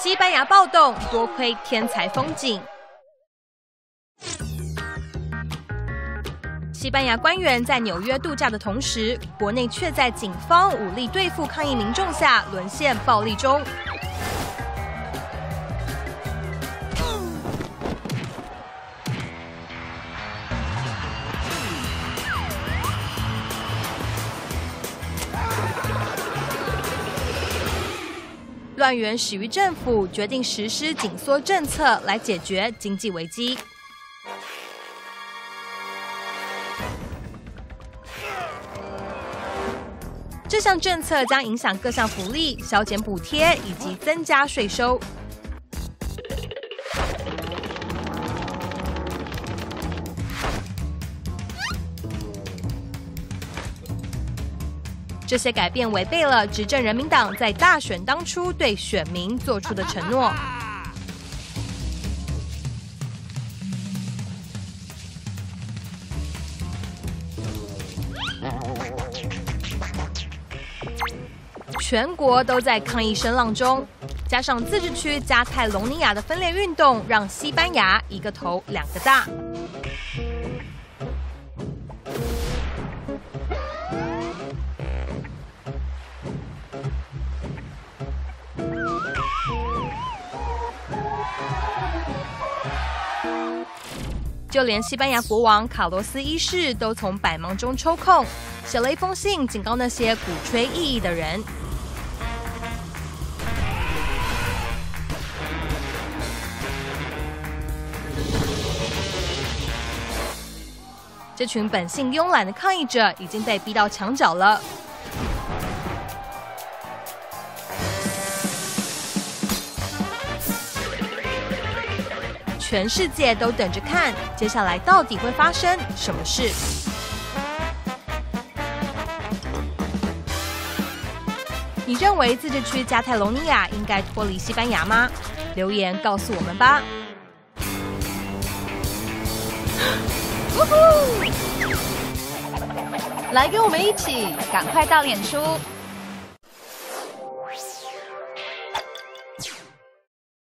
西班牙暴动，多亏天才风景。西班牙官员在纽约度假的同时，国内却在警方武力对付抗议民众下沦陷暴力中。乱源始于政府决定实施紧缩政策来解决经济危机。这项政策将影响各项福利、削减补贴以及增加税收。这些改变违背了执政人民党在大选当初对选民做出的承诺。全国都在抗议声浪中，加上自治区加泰隆尼亚的分裂运动，让西班牙一个头两个大。就连西班牙国王卡洛斯一世都从百忙中抽空，写了一封信，警告那些鼓吹异议的人。这群本性慵懒的抗议者已经被逼到墙角了。全世界都等着看，接下来到底会发生什么事？你认为自治区加泰隆尼亚应该脱离西班牙吗？留言告诉我们吧。 来跟我们一起，赶快到脸书